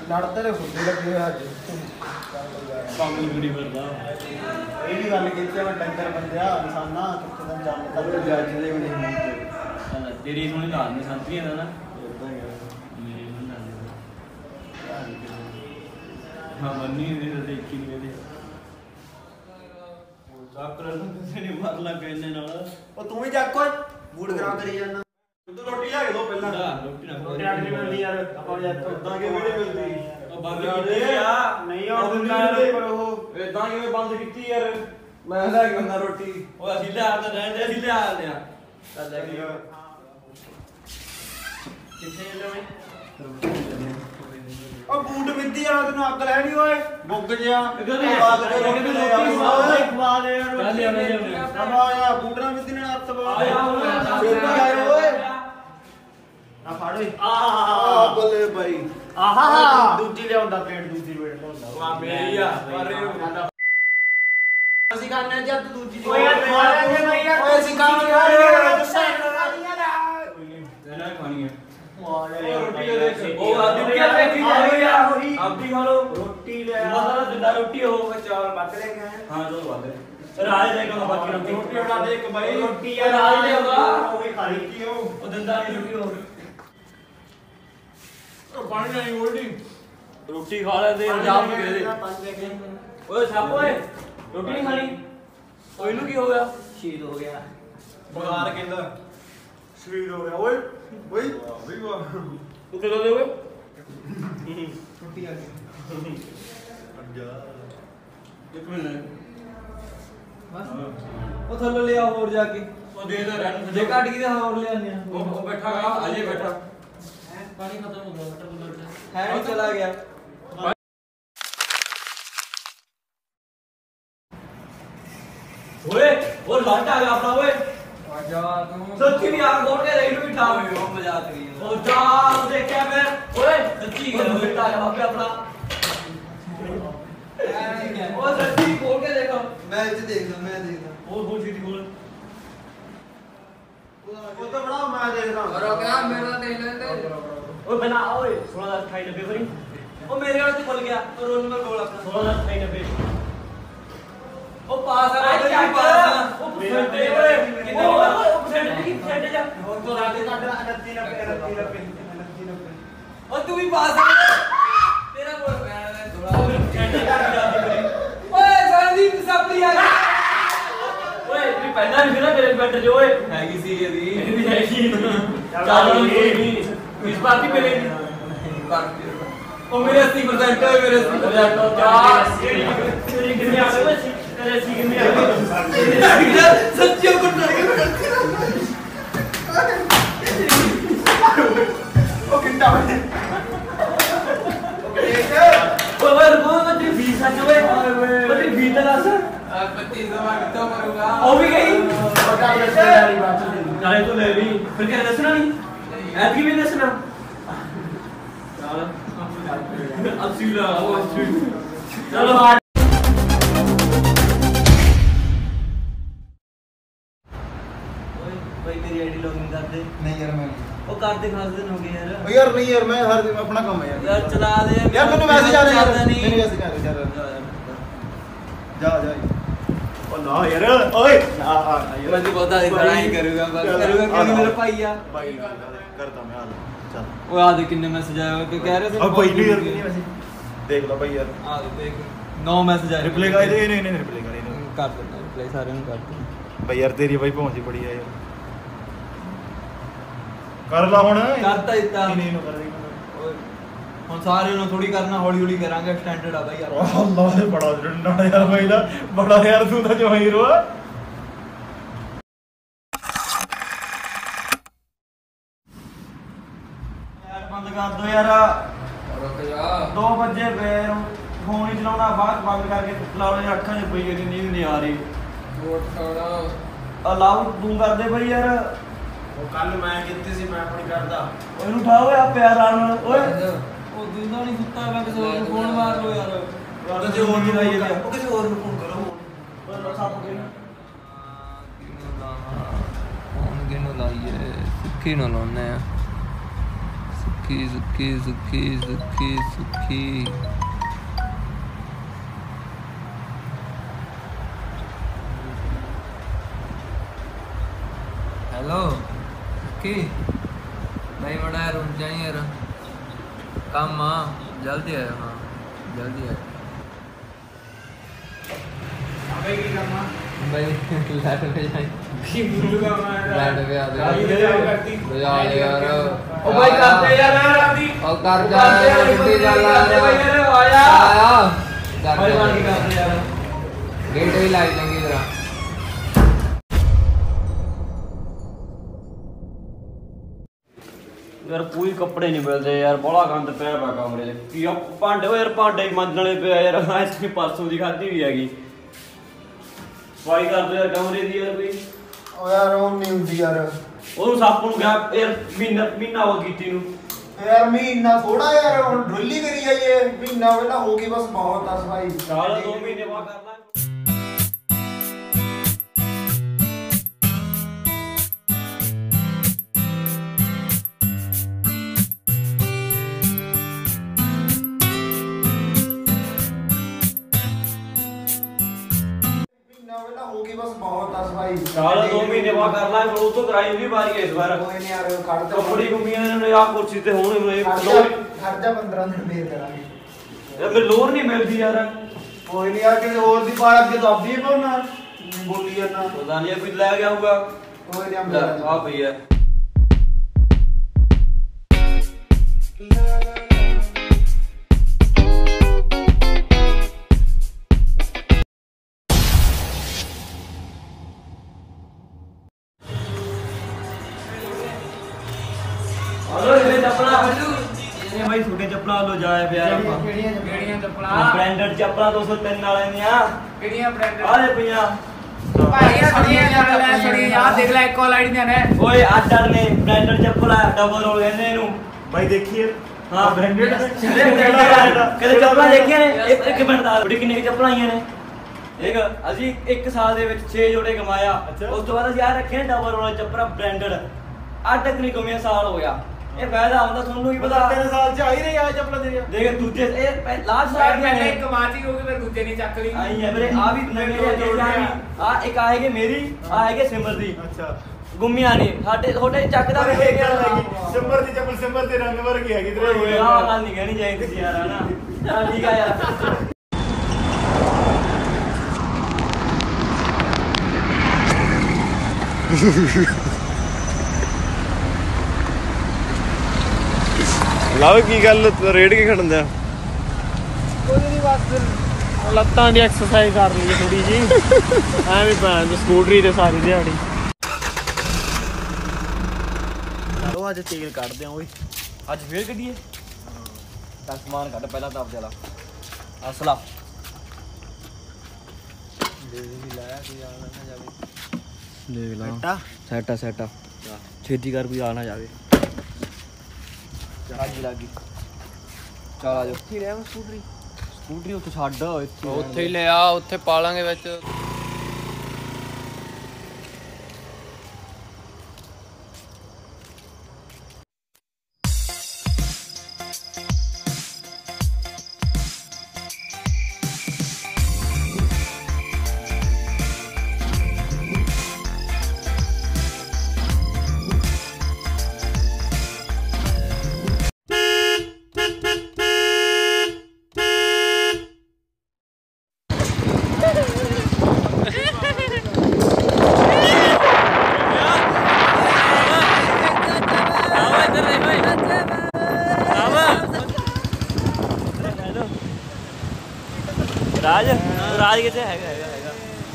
ਲੜਦੇ ਨੇ ਫੁੱਟੇ ਲੱਗੇ ਹੋਏ ਅੱਜ ਪਾਗਲ ਵੀੜੀ ਫਿਰਦਾ ਇਹ ਵੀ ਗੱਲ ਕੀਤੀ ਮੈਂ ਡੰਗਰ ਬੰਦਿਆ ਇਨਸਾਨਾ ਕਿੱਥੇ ਦਾ ਜੰਮ ਤੱਕ ਜੱਜ ਦੇ ਵੀ ਨਹੀਂ ਹੁੰਦੇ ਤੇਰੀ ਸੋਹਣੀ ਲਾਲ ਨਹੀਂ ਸੰਤਰੀ ਦਾ ਨਾ ਇਦਾਂ ਹੀ ਆ ਮੇਰੇ ਨੂੰ ਨਾ ਹਾਂ ਮੰਨੀ ਨਹੀਂ ਤਾਂ ਦੇਖੀ ਨਹੀਂ ਇਹਦੇ ਉਹ ਚਾਕਰ ਨੂੰ ਕਿਸੇ ਨੇ ਮਾਰ ਲੱਗ ਇਹਨੇ ਨਾਲ ਉਹ ਤੂੰ ਵੀ ਚੱਕ ਓਏ ਮੂਡ ਖਰਾਬ ਕਰੀ ਜਾਂਦਾ ਤੂੰ ਰੋਟੀ ਲਿਆ ਕੇ ਦੋ ਪਹਿਲਾਂ ਰੋਟੀ ਨਾ ਰੋਟੀ ਆਟ ਨਹੀਂ ਮਿਲਦੀ ਯਾਰ ਆਪਾਂ ਯਾਰ ਉਦਾਂ ਕਿਵੇਂ ਨਹੀਂ ਮਿਲਦੀ ਉਹ ਬੰਦ ਕੀਤੀ ਆ ਨਹੀਂ ਆਉਂ ਦਿੰਦਾ ਪਰ ਉਹ ਇਦਾਂ ਕਿਵੇਂ ਬੰਦ ਕੀਤੀ ਯਾਰ ਮੈਂ ਲੈ ਕੇ ਆਉਂਦਾ ਰੋਟੀ ਉਹ ਅਸੀਂ ਲਿਆ ਤਾਂ ਰਹਿੰਦੇ ਅਸੀਂ ਲਿਆ ਲਿਆ ਚੱਲ ਲੈ ਕੇ ਕਿੱਥੇ ਲੈਵੇਂ ਉਹ ਬੂਟ ਮਿੱਦੀ ਵਾਲਾ ਤੈਨੂੰ ਅੱਗ ਲੈਣੀ ਓਏ ਬੁੱਗ ਜਿਆ ਬਾਤ ਕਰ ਰੋਟੀ ਖਵਾ ਦੇ ਯਾਰ ਬੂਟ ਨਾਲ ਮਿੱਦੀ ਨਾਲ ਹੱਥ ਪਾ ਓਏ ਆ ਫੜ ਓਏ ਆ ਬੱਲੇ ਬਾਈ ਆਹਾ ਦੂਜੀ ਲਿਆਉਂਦਾ ਪਲੇਟ ਦੂਜੀ ਵੇਟ ਲਿਆਉਂਦਾ ਵਾਹ ਮੇਰੀ ਆ ਪਰ ਅਸੀਂ ਖਾਣੇ ਜਦ ਦੂਜੀ ਓਏ ਯਾਰ ਖਾਣੇ ਜੇ ਮੈਂ ਯਾਰ ਓਏ ਅਸੀਂ ਖਾਣੇ ਯਾਰ ਇਹਨਾਂ ਖਾਣੀ ਹੈ ਰੋਟੀ ਉਹ ਆਦੀ ਕਿਆ ਵੇਖੀ ਜਾਓ ਯਾਰ ਆਪਦੀ ਖਾ ਲੋ ਰੋਟੀ ਲੈ ਮਸਾਲਾ ਜਿੰਦਾ ਰੋਟੀ ਹੋ ਚਾਵਲ ਵੱਧ ਲੈ ਕੇ ਆਏ ਹਾਂ ਦੋ ਵਾਦੇ ਰਾਜ ਦੇ ਕੋਲ ਬਾਕੀ ਰੋਟੀ ਬਣਾ ਦੇ ਇੱਕ ਬਾਈ ਰੋਟੀ ਯਾਰ ਰਾਜ ਦੇ ਹੋਗਾ ਉਹ ਵੀ ਖਾਣੀ ਕੀ ਉਹ ਦਿੰਦਾ ਨਹੀਂ ਰੋਟੀ ਹੋ ਉਹ ਪਾਣੀ ਨਹੀਂ ਉਲਟੀ ਰੋਟੀ ਖਾ ਲੈਂਦੇ ਪੰਜਾਬ ਦੇ ਦੇ ਓਏ ਸੱਪ ਓਏ ਰੋਟੀ ਨਹੀਂ ਖਾਣੀ ਓਏ ਇਹਨੂੰ ਕੀ ਹੋ ਗਿਆ ਸ਼ਹੀਦ ਹੋ ਗਿਆ ਬੁਖਾਰ ਕਹਿੰਦਾ ਸ਼ਹੀਦ ਹੋ ਗਿਆ ਓਏ ਓਏ ਵੀ ਵਾਹ ਤੂੰ ਕਿਦੋਂ ਦੇ ਓਏ ਰੋਟੀ ਆ ਗਈ ਇੱਕ ਮਿੰਟ ਬਸ ਉਹ ਥੱਲੇ ਲਿਆ ਹੋਰ ਜਾ ਕੇ ਉਹ ਦੇ ਦੇ ਰਹਿਣ ਜੇ ਕੱਢ ਕੇ ਤੇ ਹੋਰ ਲਿਆਉਂਦੇ ਆ ਉਹ ਬੈਠਾ ਗਾ ਅਜੇ ਬੈਠਾ ਪਾਣੀ ਖਤਮ ਹੋ ਗਿਆ ਵਾਟਰ ਕੂਲਰ ਹੈ ਨਹੀਂ ਚਲਾ ਗਿਆ ਓਏ ਉਹ ਲੱਟ ਆ ਗਿਆ ਆਪਣਾ ਓਏ ਜਾ ਤੂੰ ਸੱਚੀ ਵੀ ਆ ਗੋੜ ਕੇ ਰਹੀ ਨੂੰ ਵੀ ਠਾ ਉਹ ਮਜ਼ਾਕ ਕਰੀ ਉਹ ਜਾ ਦੇਖਿਆ ਮੈਂ ਓਏ ਸੱਚੀ ਗਿਆ ਬੇਟਾ ਆਪੇ ਆਪਣਾ ਉਹ ਸੱਚੀ ਖੋਲ ਕੇ ਦੇਖੋ ਮੈਂ ਇੱਥੇ ਦੇਖਦਾ ਮੈਂ ਦੇਖਦਾ ਹੋਰ ਛੇਤੀ ਖੋਲ ਉਹ ਤਾਂ ਬੜਾ ਮੈਂ ਦੇਖਦਾ ਕਰੋ ਕਿਆ ਮੇਰਾ ਦੇਖ ਲੈਂਦੇ ਓਏ ਬਣਾ ਓਏ 16090 ਬਰੀ ਉਹ ਮੇਰੇ ਵਾਲੇ ਤੇ ਖੁੱਲ ਗਿਆ ਉਹ ਰੋਲ ਨੰਬਰ ਕੋਲ ਆਪਣਾ 16090 ਉਹ ਪਾਸ ਆ ਉਹ ਪਰਸੈਂਟ ਓਏ ਕਿੰਨੇ ਉਹ ਪਰਸੈਂਟ ਕੀ ਪਰਸੈਂਟ ਜਾ ਉਹ ਤੋਂ ਰਾਤੇ ਕੱਢ 29 ਉਹ ਤੂੰ ਵੀ ਪਾਸ ਆ ਤੇਰਾ ਬੋਲ ਮੈਂ ਥੋੜਾ ਓਏ ਸੰਦੀਪ ਸਪਲੀ ਆ ਓਏ ਤੂੰ ਪਹਿਲਾਂ ਨਹੀਂ ਨਾ ਮੇਰੇ ਬੈਠ ਜੋ ਓਏ ਹੈਗੀ ਸੀ ਇਹਦੀ ਇਹਦੀ ਹੈਗੀ ਚੱਲ ਕੋਈ ਨਹੀਂ ਇਸ ਪਾਰਟੀ ਮੇਰੇ ਉਹ ਮੇਰੇ 80% ਹੋਏ ਮੇਰੇ 80% ਤੇਰੀ ਕਿੰਨੇ ਆ ਗਏ ਤੇਰੇ ਸੀ ਕਿੰਨੇ ਆ ਗਏ ਸੱਚੀ ਉਹ ਕੁੱਟ ਰਿਹਾ ਉਹ ਕਿੰਨਾ ਓਏ ਓਏ ਰੁਕੋ ਮੈਂ ਫੀਸ ਆ ਓਏ ਮੈਂ ਫੀਸ ਦਾ ਦੱਸ 25 ਸਮਾਂ ਕਿੱਥੋਂ ਕਰੂੰਗਾ ਉਹ ਵੀ ਗਈ ਪਤਾ ਰਿਸ਼ਤੇਦਾਰੀ ਬਾਤ ਨਾਲੇ ਤੂੰ ਲੈ ਲਈ ਫਿਰ ਕਿਹਨੇ ਦੱਸਣਾ ਨਹੀਂ ਐਤਕੀ ਵੀ ਦੱਸਣਾ ਚਲ ਅਸੂਲਾ ਉਹ ਚਲੋ ਭਾਈ ਤੇਰੀ ਆਈਡੀ ਲੌਗਇਨ ਕਰ ਦੇ ਨਹੀਂ ਯਾਰ ਮੈਂ ਉਹ ਕਰਦੇ ਖਾਸ ਦਿਨ ਹੋ ਗਏ ਯਾਰ ਉਹ ਯਾਰ ਨਹੀਂ ਯਾਰ ਮੈਂ ਹਰ ਦਿਨ ਆਪਣਾ ਕੰਮ ਹੈ ਯਾਰ ਚਲਾ ਦੇ ਯਾਰ ਮੈਨੂੰ ਮੈਸੇਜ ਆ ਰਿਹਾ ਯਾਰ ਚੱਲਦਾ ਨਹੀਂ। ਮੈਨੂੰ ਮੈਸੇਜ ਆ ਰਿਹਾ ਯਾਰ ਜਾ ਉਹ ਨਾ ਯਾਰ ਓਏ ਆ ਮੈਨੂੰ ਪਤਾ ਨਹੀਂ ਲੜਾਈ ਕਰੂਗਾ ਬਸ ਕਰੂਗਾ ਕਿਉਂਕਿ ਮੇਰਾ ਭਾਈ ਆ ਭਾਈ ਕਰਦਾ ਮੈਂ ਹਾਲ ਚੱਲ ਉਹ ਆ ਦੇ ਕਿੰਨੇ ਮੈਸੇਜ ਆਏ ਕਿ ਕਹਿ ਰਹੇ ਸੀ ਆ ਭਾਈ ਨਹੀਂ ਯਾਰ ਨਹੀਂ ਮੈਸੇਜ ਦੇਖ ਲਓ ਭਾਈ ਯਾਰ ਆ ਦੇ ਦੇਖ 9 ਮੈਸੇਜ ਆਏ ਰਿਪਲੇ ਕਰ ਦੇ ਨਹੀਂ ਰਿਪਲੇ ਕਰ ਇਹਨੂੰ ਕਰ ਦਿੰਦਾ ਰਿਪਲਾਈ ਸਾਰਿਆਂ ਨੂੰ ਕਰ ਦਿੰਦਾ ਭਾਈ ਯਾਰ ਤੇਰੀ ਭਾਈ ਪਹੁੰਚੀ ਬੜੀ ਆ ਯਾਰ ਕਰ ਲਾ ਹੁਣ ਕਰਤਾ ਦਿੱਤਾ ਨਹੀਂ ਇਹਨੂੰ ਕਰ ਦੇ ਓਏ, ਹੁਣ ਸਾਰਿਆਂ ਨੂੰ ਥੋੜੀ ਕਰਨਾ ਹੌਲੀ ਹੌਲੀ ਕਰਾਂਗੇ ਸਟੈਂਡਰਡ ਆ ਬਾਈ ਯਾਰ ਅੱਲਾਹ ਦੇ ਬੜਾ ਡੰਡਾ ਯਾਰ ਭਾਈ ਦਾ ਬੜਾ ਯਾਰ ਤੂੰ ਤਾਂ ਜੋ ਹੀਰੋ ਆ ਯਾਰ ਬੰਦ ਕਰ ਦੋ ਯਾਰ ਰੁਕ ਜਾ 2 ਵਜੇ ਪਏ ਫੋਨ ਹੀ ਚਲਾਉਣਾ ਬਾਅਦ ਬੰਦ ਕਰਕੇ ਲਾਉਣੇ ਅੱਖਾਂ 'ਚ ਪਈ ਇਹਦੀ ਨੀਂਦ ਨਹੀਂ ਆ ਰਹੀ ਵੋਟ ਛੋੜਾ ਅਲਾਉ ਤੂੰ ਕਰਦੇ ਬਈ ਯਾਰ ਉਹ ਕੱਲ ਮੈਂ ਕੀਤੀ ਸੀ ਮੈਂ ਆਪਣੀ ਕਰਦਾ ਉਹਨੂੰ ਉਠਾਓ ਯਾਰ ਪਿਆਰਾਂ ਨਾਲ ਓਏ ਉਹ ਦਿੰਦਾ ਨਹੀਂ ਸੁੱਤਾ ਮੈਂ ਕਿਸੇ ਹੋਰ ਨੂੰ ਫੋਨ ਮਾਰ ਲਓ ਯਾਰ ਕਿਸੇ ਹੋਰ ਨੂੰ ਲਾਈਏ ਉਹ ਕਿਸੇ ਹੋਰ ਨੂੰ ਫੋਨ ਕਰੋ ਓਏ ਬਸ ਆਪ ਕੇ ਕਿਹਨੂੰ ਲਾਈਏ ਸਿੱਖੀ ਨੂੰ ਲਾਉਨੇ ਆ सुखी सुखी सुखी सुखी सुखी। हेलो सुखी भाई बड़ा यार उठ जाए यार काम हाँ जल्दी आया हाँ जल्दी आया भाई लाइट पे जाए लाइट पे आ यार ओ भाई करते यार अभी और कर जा जल्दी चल आया भाई बाकी करते यार गेट भी लाई चंगी तरह। यार कोई कपड़े नहीं मिलते यार बड़ा गंद पिया पा कमरे च की भांडे यार भांडे मांजण वाले पिया यार आइसक्रीम परसों दी खाधी भी हैगी सफाई कर दो यार कमरे दी यार कोई ओ यार ਉਹ ਨਹੀਂ ਹੁੰਦੀ ਯਾਰ ਉਹਨੂੰ ਸੱਪ ਨੂੰ ਗਿਆ ਯਾਰ ਮਹੀਨਾ ਹੋ ਕੀਤੀ ਨੂੰ ਯਾਰ ਮਹੀਨਾ ਥੋੜਾ ਯਾਰ ਹੁਣ ਡੁੱਲੀ ਕਰੀ ਜਾਈਏ ਮਹੀਨਾ ਪਹਿਲਾਂ ਹੋ ਗਈ ਬਸ ਬਹੁਤ ਆ ਸਫਾਈ ਸਾਲ 2 ਮਹੀਨੇ ਬਾਅਦ ਕਰ ਲਾਂਗੇ। ਹੋ ਗਈ ਬਸ ਬਹੁਤ ਆ ਸਫਾਈ ਸਾਲ 2 ਮਹੀਨੇ ਬਾਅਦ ਕਰ ਲਾਂਗੇ ਉਹ ਤੋਂ ਕਰਾਈ ਵੀ ਵਾਰੀ ਇਸ ਵਾਰ ਕੋਈ ਨਹੀਂ ਯਾਰ ਖੜ ਜਾ ਕੱਪੜੀ ਗੁੰਮੀਆਂ ਨੇ ਆ ਕੁਰਸੀ ਤੇ ਹੁਣ ਖੜ ਜਾ 15 ਦਿਨ ਫੇਰ ਕਰਾਂਗੇ ਯਾਰ ਫਿਰ ਲੋਰ ਨਹੀਂ ਮਿਲਦੀ ਯਾਰ ਕੋਈ ਨਹੀਂ ਯਾਰ ਕਿਸੇ ਹੋਰ ਦੀ ਬਾਲ ਅੱਗੇ ਦੱਬਦੀ ਹੈ ਨਾ ਬੋਲੀ ਜਾਂਦਾ ਪਤਾ ਨਹੀਂ ਕੋਈ ਲੈ ਗਿਆ ਹੋਊਗਾ ਕੋਈ ਨਹੀਂ ਆ ਪਈ ਹੈ भाई छोटे चप्पला लो जाए यार ਕਿਹੜੀਆਂ ਚੱਪਲਾਂ ब्रांडेड चप्पला 203 वाले ने आ ਕਿਹੜੀਆਂ ਬ੍ਰਾਂਡ आले पिया ਭਾਈ ਆ ਥੋੜੀਆਂ ਯਾਰ ਲੈ ਥੋੜੀਆਂ ਯਾਰ ਦੇਖ ਲੈ ਇੱਕੋ ਲਾਈਟ ਦੀਆਂ ਨੇ ओए आडर ने ब्रांडेड चप्पला डबल रोल कहने नु भाई देखिए हां ब्रांडेड कदे चप्पला देखिए ने एक मिनट दा बड़ी किन्नी चप्पला आईਆਂ ने एक ਅਸੀਂ 1 ਸਾਲ ਦੇ ਵਿੱਚ 6 ਜੋੜੇ ਕਮਾਇਆ ਉਸ ਤੋਂ ਬਾਅਦ ਅਸੀਂ ਆ ਰੱਖੇ ਨੇ ਡਬਲ ਰੋਲ ਚੱਪਲਾ ਬ੍ਰਾਂਡਡ ਅੱਡ ਤੱਕ ਨਹੀਂ ਕਮਿਆ ਸਾਲ ਹੋ ਗਿਆ ਇਹ ਫਾਇਦਾ ਹੁੰਦਾ ਤੁਹਾਨੂੰ ਵੀ ਪਤਾ 3 ਸਾਲ ਚ ਆ ਹੀ ਰਹੀ ਆ ਚੱਪਲਾਂ ਤੇਰੀਆਂ ਦੇਖ ਦੂਜੇ ਇਹ ਲਾਸਟ ਸਾਲ ਦੀਆਂ ਨੇ ਇੱਕ ਮਾਚੀ ਹੋ ਗਈ ਫਿਰ ਦੂਜੇ ਨਹੀਂ ਚੱਕ ਲਈ ਆਈ ਹੈ ਵੀਰੇ ਆ ਵੀ ਨਵੇਂ ਆ ਇੱਕ ਆਏਗੇ ਮੇਰੀ ਆ ਆਏਗੇ ਸਿਮਰ ਦੀ ਅੱਛਾ ਗੁੰਮੀਆਂ ਨੇ ਸਾਡੇ ਤੁਹਾਡੇ ਚੱਕਦਾ ਵੀ ਇਹ ਗੱਲ ਹੈਗੀ ਸਿਮਰ ਦੀ ਚੱਪਲ ਸਿਮਰ ਦੇ ਰੰਗ ਵਰਗੀ ਹੈਗੀ ਤੇਰੇ ਓਏ ਆ ਗੱਲ ਨਹੀਂ ਕਹਿਣੀ ਚਾਹੀਦੀ ਸੀ ਯਾਰ ਹਨਾ ਚੱਲ ਠੀਕ ਆ ਯਾਰ ਲਾਓ ਕੀ ਗੱਲ ਰੇਡ ਕੇ ਖੜਨ ਦਾ ਕੋਈ ਨਹੀਂ ਬਸ ਲੱਤਾਂ ਦੀ ਐਕਸਰਸਾਈਜ਼ ਕਰ ਲਈਏ ਥੋੜੀ ਜੀ ਐਵੇਂ ਭੈਣ ਸਕੂਟਰੀ ਤੇ ਸਾਰੀ ਦਿਹਾੜੀ ਲੋ ਅੱਜ ਤੇਲ ਕੱਢਦੇ ਆ ਓਏ ਅੱਜ ਫੇਰ ਕੱਢੀਏ ਤਾਂ ਸਮਾਨ ਕੱਢ ਪਹਿਲਾਂ ਤਾਂ ਆਪਦੇ ਵਾਲਾ ਅਸਲਾ ਦੇਖ ਲਾ ਸੈਟ ਆ ਛੇਤੀ ਕਰ ਕੋਈ ਆ ਨਾ ਜਾਵੇ ਅੱਜ ਲੱਗੀ ਚਲ ਆ ਜਾ ਉੱਥੇ ਰਹਿ ਸਕੂਟਰੀ ਉੱਥੇ ਛੱਡ ਉੱਥੇ ਹੀ ਲੈ ਆ ਉੱਥੇ ਪਾ ਲਾਂਗੇ ਵਿੱਚ ਰਾਜ ਕਿਤੇ ਹੈਗਾ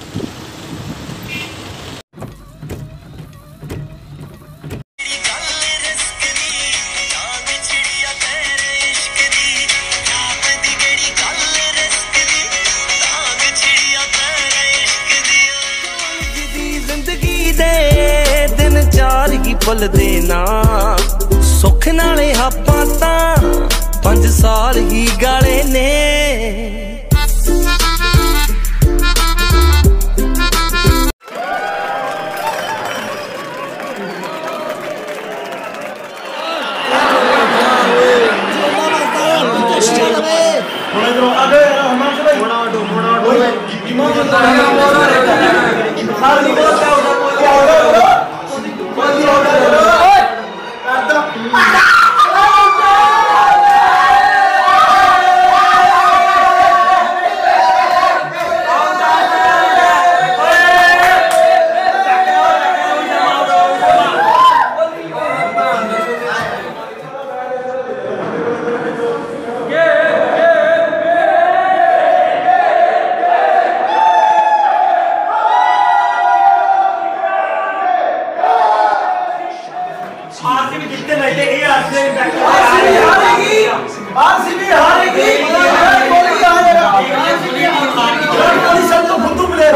ਜ਼ਿੰਦਗੀ ਦੇ ਦਿਨ ਚਾਰ ਹੀ ਭੁੱਲਦੇ ਨਾ ਸੁੱਖ ਨਾਲੇ ਆਪਾਂ ਤਾਂ 5 ਸਾਲ ਹੀ ਗਾਲੇ ਨੇ आरसीबी हारेगी कोहली हारेगा कोहली सब तो फुद्दू मिलेगा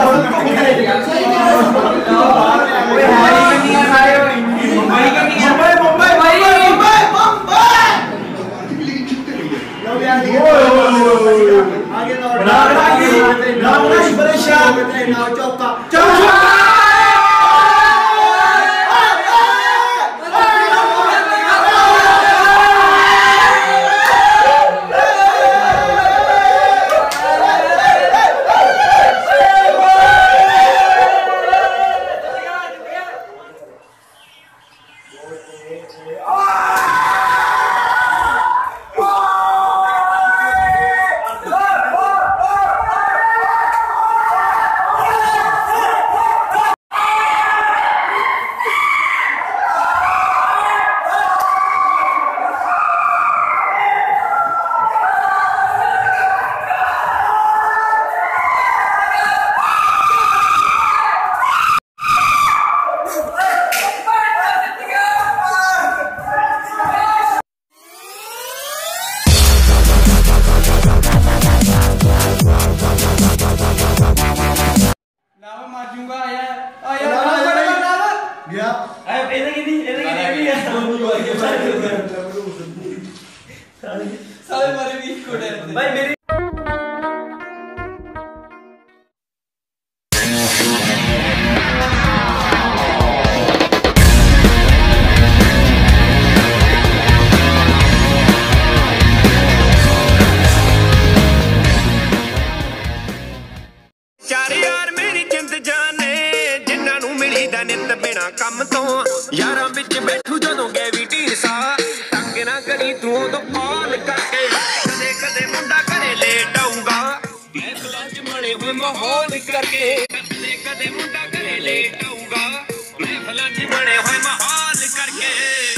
ਕੰਮ ਤੋਂ ਯਾਰਾਂ ਵਿੱਚ ਬੈਠੂ ਜਦੋਂ ਗਏ ਵੀ ਢੀਰਸਾ ਤੰਗ ਨਾ ਕਰੀ ਤੂੰ ਉਦੋਂ ਕਾਲ ਕਰਕੇ ਕਦੇ ਕਦੇ ਮੁੰਡਾ ਘਰੇ ਲੇਟ ਆਊਗਾ ਮਹਿਫਲਾਂ 'ਚ ਬਣੇ ਹੋਏ ਮਾਹੌਲ ਕਰਕੇ ਕਦੇ ਕਦੇ ਮੁੰਡਾ ਘਰੇ ਲੇਟ ਆਊਗਾ ਮਹਿਫਲਾਂ 'ਚ ਬਣੇ ਹੋਏ ਮਾਹੌਲ ਕਰਕੇ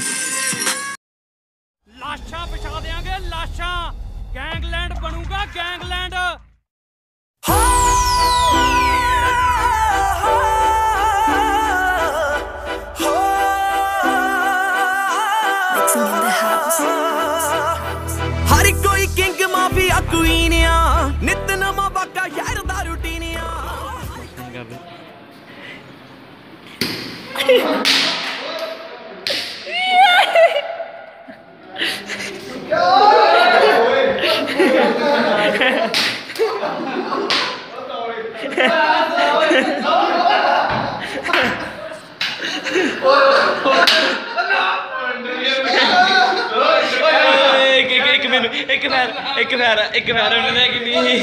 ਲਾਸ਼ਾਂ ਵਿਛਾ ਦਿਆਂਗੇ ਲਾਸ਼ਾਂ ਗੈਂਗਲੈਂਡ ਬਣੂਗਾ ਗੈਂਗਲੈਂਡ हर कोई किंग माफिया क्वीन नित नमा बाका शहर दा रूटीन ਇੱਕ ਫੈਰ ਉਹਨੇ ਕਿ ਨਹੀਂ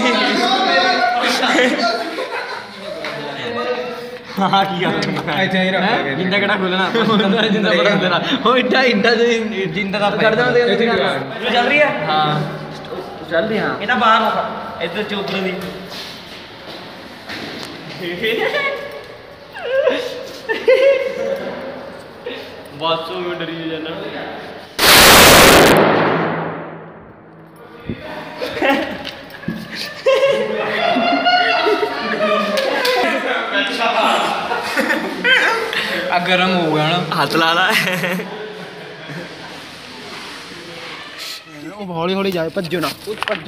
ਹਾਂ ਕੀ ਕਰਨਾ ਇੱਥੇ ਹੀ ਰੱਖ ਜਿੰਦਾ ਕਿਹੜਾ ਖੋਲਣਾ ਜਿੰਦਾ ਬੜਾ ਤੇਰਾ ਉਹ ਇੰਡਾ ਜਿੰਦਾ ਦਾ ਕੱਢ ਦੇਣਾ ਇੱਥੇ ਚੱਲ ਰਹੀ ਹੈ ਹਾਂ ਚੱਲ ਰਹੀ ਹਾਂ ਇਹ ਤਾਂ ਬਾਹਰ ਆ ਇੱਧਰ ਚੌਧਰੀ ਦੀ ਬਸ ਉਹ ਡਰੀ ਜਾਣਾ गरम हो गया ना हाथ ला ला हौली हौली जाए भज्जो ना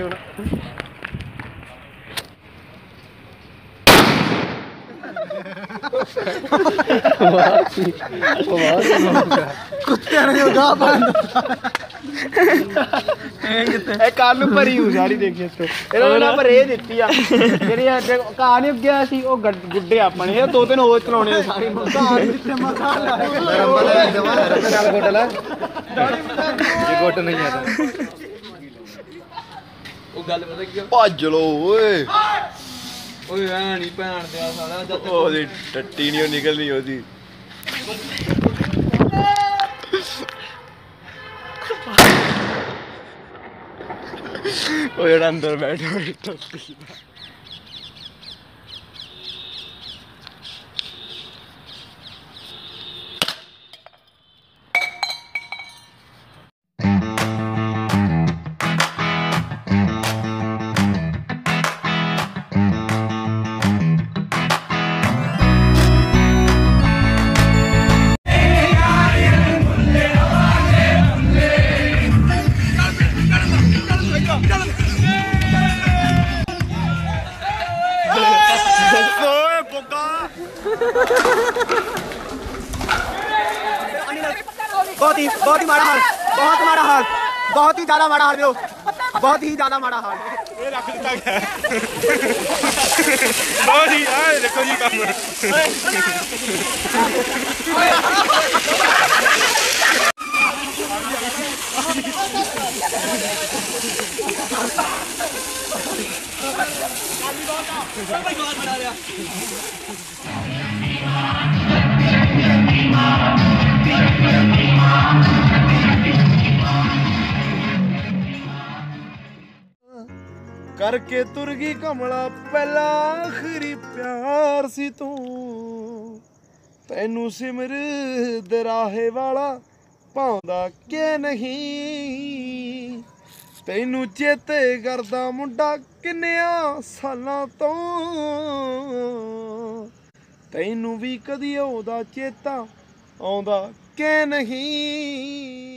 कुत्ते ने जो गा कान ਨੂੰ ਭਰੀ ਹੋ ਸਾਰੀ ਦੇਖੀ ਤੋ ਇਹਨਾਂ ਨੇ ਪਰ ਇਹ ਦਿੱਤੀ ਆ ਜਿਹੜੀ ਕਾਂ ਨਹੀਂ ਉੱਗਿਆ ਸੀ ਉਹ ਗੁੱਡੇ ਆਪਣੇ ਇਹ ਦੋ ਤਿੰਨ ਹੋਰ ਚਲਾਉਣੇ ਸਾਰੇ ਕਾਂ ਜਿੱਥੇ ਮਸਾ ਲਾਇਆ ਦਵਾ ਨਾਲ ਗੋਟ ਲਾ ਇਹ ਗੋਟ ਨਹੀਂ ਆਦਾ ਉਹ ਗੱਲ ਪਤਾ ਕੀ ਭੱਜ ਲੋ ਓਏ ਓਏ ਐ ਨਹੀਂ ਭੈਣ ਦਿਆ ਸਾਲਾ ਜਦ ਉਹਦੀ ਟੱਟੀ ਨਹੀਂ ਨਿਕਲਣੀ ਉਹਦੀ ਉਹ ਜਿਹੜਾ ਅੰਦਰ ਬੈਠਾ ਟੱਟੀ बहुत ही माड़ा हाल, बहुत माड़ा हाल, बहुत ही ज्यादा माड़ा हाल ब्रो, बहुत ही ज्यादा माड़ा हाल। ਇਹ ਰੱਖ ਦਿੱਤਾ ਗਿਆ ਲੋ ਜੀ ਆਹ ਦੇਖੋ ਜੀ ਕੰਮ ਕਰਕੇ ਤੁਰ ਗਈ ਕਮਲਾ ਪਹਿਲਾ ਆਖਰੀ ਪਿਆਰ ਸੀ ਤੂੰ ਤੈਨੂੰ ਸਿਮਰ ਦਰਾਹੇ ਵਾਲਾ ਪਾਉਂਦਾ ਕਿ ਨਹੀਂ ਤੈਨੂੰ ਚੇਤੇ ਕਰਦਾ ਮੁੰਡਾ ਕਿੰਨਿਆਂ ਸਾਲਾਂ ਤੋਂ ਤੈਨੂੰ ਵੀ ਕਦੀ ਉਹਦਾ ਚੇਤਾ ਆਉਂਦਾ ਕਿ ਨਹੀਂ।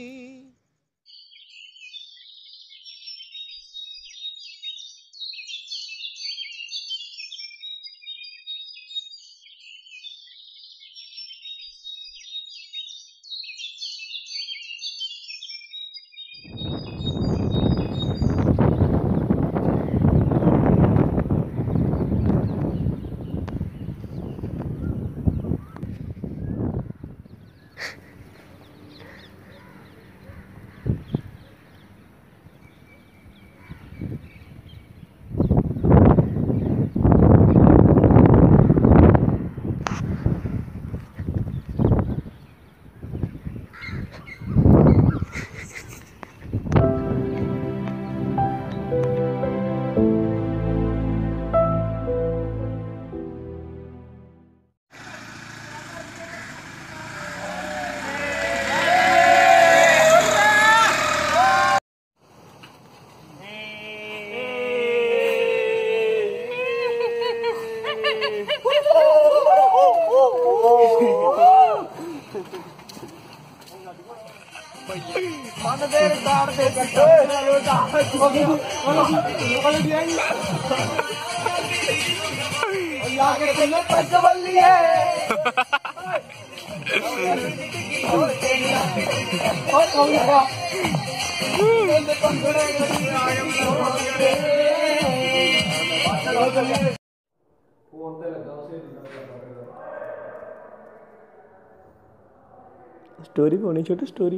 स्टोरी पानी छोटी स्टोरी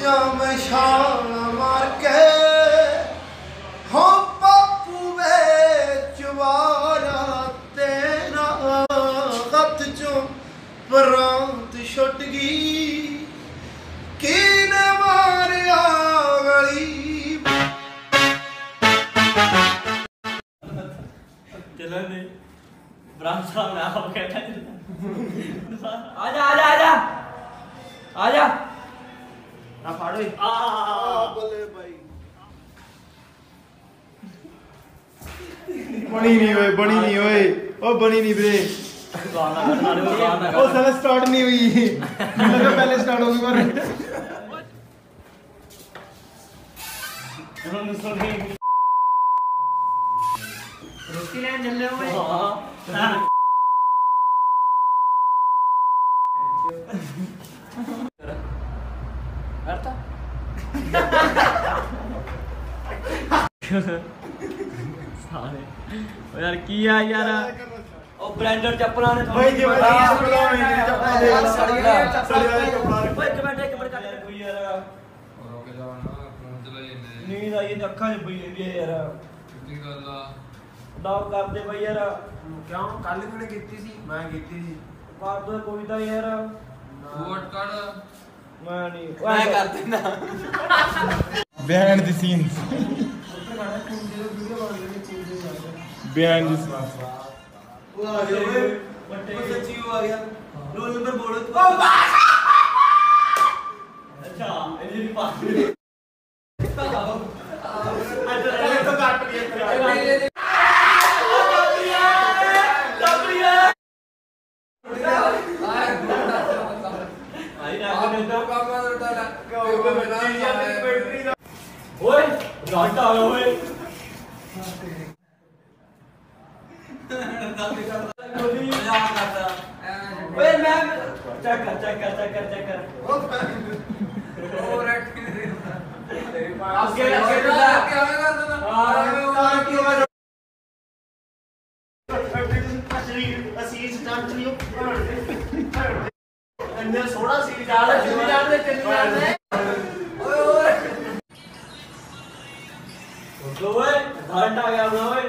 ਜਾ ਮੈਂ ਛਾਲ ਮਾਰ ਕੇ ਹੋ ਬਾਪੂ ਵੇ ਚਵਾਰਾ ਤੇਰਾ ਹੱਥ ਚੋਂ ਪਰਾਂਤ ਛੁੱਟ ਗਈ ਕਿਨੇ ਮਾਰਿਆ ਗਲੀ चलो नहीं ब्राह्मण साहब ने आप कहता आजा आजा आजा आजा ना फाड़ो बोले भाई ਬਣੀ ਨਹੀਂ ਓਏ ਬਣੀ ਨਹੀਂ ਓਏ ਉਹ ਬਣੀ ਨਹੀਂ ਵੀਰੇ ਉਹ ਸਾਲਾ ਸਟਾਰਟ ਨਹੀਂ ਹੋਈ ਮੈਨੂੰ ਲੱਗਾ ਪਹਿਲੇ ਸਟਾਰਟ ਹੋ ਗਈ ਪਰ रोटी लेने चल रहे हो करता साले ओ यार किया यार ओ ब्रांडेड चप्पलां ने भाई जी भाई चप्पलां नहीं चप्पलां दे सड़िया चप्पलां ओए एक मिनट कर कोई यार ਰੁਕ ਜਾਓ ਨਾ ਫੋਨ ਚਲਾਈ ਜਾਂਦੇ नींद आई है अखां 'ਚ ਪਈ ਜਾਂਦੀ ਹੈ ਯਾਰ ਕੀ ਗੱਲ ਆ ਡਾਊ ਕਰਦੇ ਬਈ ਯਾਰ ਕਿਉਂ ਕੱਲ ਕਿਹਨੇ ਕੀਤੀ ਸੀ ਮੈਂ ਕੀਤੀ ਸੀ ਕਰ ਦੋ ਕੋਈ ਤਾਂ ਯਾਰ ਵੋਟ ਕੱਢ ਮੈਂ ਨਹੀਂ ਮੈਂ ਕਰ ਦਿੰਦਾ behind the scenes behind the ਉਹ ਆ ਗਿਆ ਓਏ ਉਹ ਸੱਚੀ ਉਹ ਆ ਗਿਆ ਰੋਲ ਨੰਬਰ ਬੋਲੋ ਤੂੰ ਅੱਛਾ ਇਹ ਵੀ ਪਾਸ ਇਹ ਤਾਂ ਕੱਟ ਲਿਆ ਓਏ ਘੰਟਾ ਆ ਗਿਆ ਓਏ ਓਏ ਮੈਂ ਚੈੱਕ ਕਰ ਹੋਰ ਅੱਗੇ ਅਸੀਂ ਸਟਾਰਟ ਨਹੀਂ ਇੰਨੇ ਸੋਹਣਾ ਸੀ ਜਾਣਦੇ ਕਿੰਨੀ ਜਾਣਦੇ ਓਏ ਘੰਟਾ ਆ ਗਿਆ ਓਏ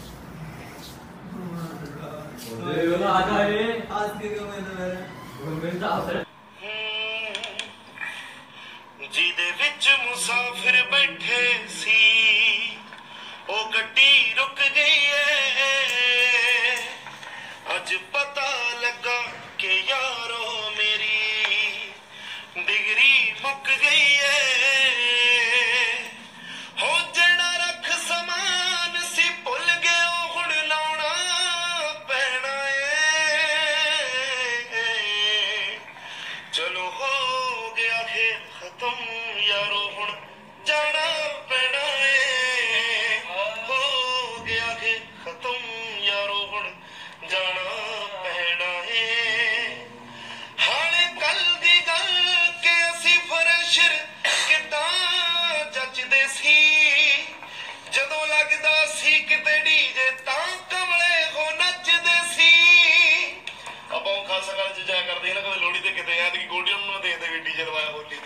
ਓਏ ਆ ਜਾ ਏ आज के क्यों मैंने मेरा ਮੈਂ ਤਾਂ ਜਿਹਦੇ ਵਿੱਚ ਮੁਸਾਫਿਰ ਬੈਠੇ ਸੀ ਉਹ ਗੱਡੀ ਰੁਕ ਗਈ ਏ ਅੱਜ ਪਤਾ ਲੱਗਾ ਕਿ ਯਾਰੋ ਮੇਰੀ ਡਿਗਰੀ ਮੁੱਕ ਗਈ ਏ ਹੋ ਜਿਹੜਾ ਰੱਖ ਸਮਾਨ ਸੀ ਭੁੱਲ ਗਏ ਉਹ ਹੁਣ ਲਾਉਣਾ ਪੈਣਾ ਏ ਚਲੋ ਹੋ ਗਿਆ ਖੇਲ ਖਤਮ ਯਾਰੋ ਹੁਣ ਜਾਣਾ ਪੈਣਾ ਏ ਹੋ ਗਿਆ ਖੇਲ ਖਤਮ ਯਾਰੋ ਹੁਣ ਜਾਣਾ ਪੈਣਾ ਏ ਹਾਲੇ ਕੱਲ ਦੀ ਗੱਲ ਕਿ ਅਸੀਂ ਫਰੈਸ਼ਰ ਕਿਦਾਂ ਜੱਜਦੇ ਸੀ ਜਦੋਂ ਲੱਗਦਾ ਸੀ ਕਿਤੇ ਡੀਜੇ ਤਾਂ ਕਮਲੇ ਹੋ ਨੱਚਦੇ ਸੀ ਆਪਾਂ ਖਾਸਾ ਗੱਲ ਚ ਜਾਇਆ ਕਰਦੇ ਸੀ ਨਾ ਕਦੇ ਲੋਹੜੀ ਤੇ ਕਿਤੇ ਐਤਕੀ ਗੋਲਡੀਅਨ ਨੂੰ ਦੇਖਦੇ ਵੀ ਡੀਜੇ ਲਵਾਇਆ ਹੋਲੀ